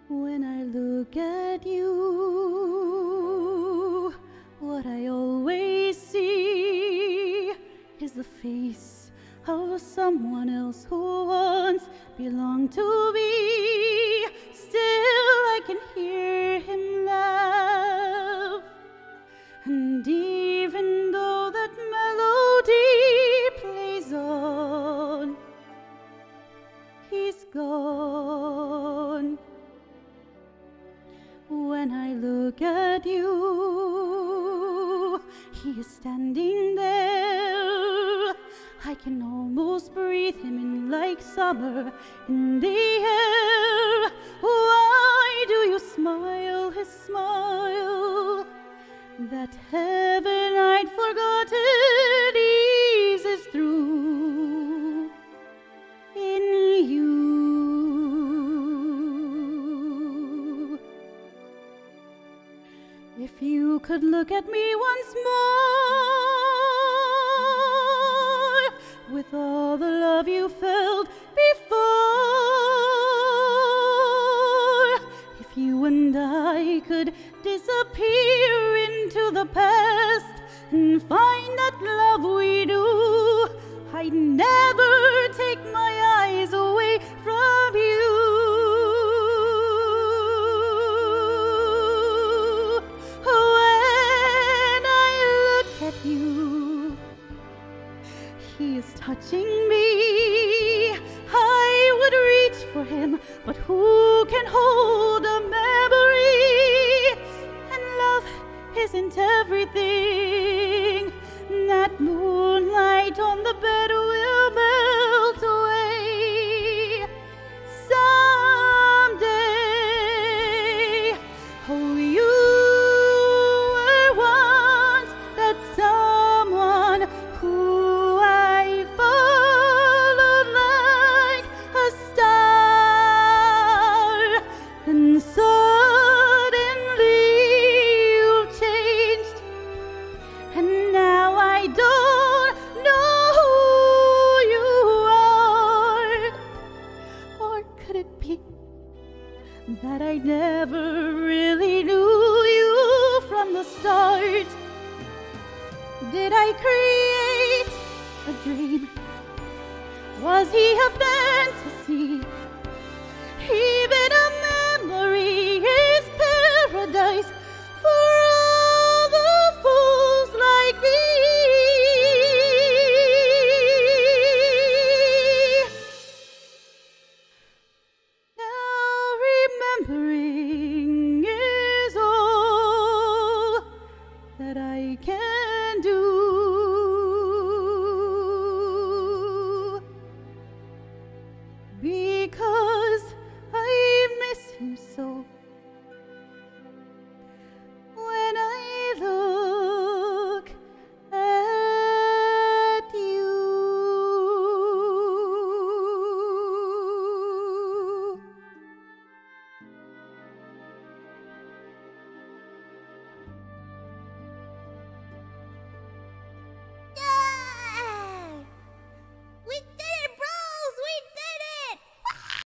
When I look at you, what I always see is the face of someone else who once belonged to me. Still I can hear him laugh, and even though that melody plays on, he's gone. When I look at you, he is standing there. I can almost breathe him in like summer in the air. Why do you smile his smile? That heaven I'd forgotten eases through in you. If you could look at me once more, with all the love you felt before, if you and I could disappear into the past and find that love we do, I'd never take my eyes away from you. He is touching me. I would reach for him, but who can hold a memory? And love isn't everything. That moonlight on the bed will melt away someday. Oh, you were once that someone who that I never really knew you from the start. Did I create a dream? Was he a fantasy?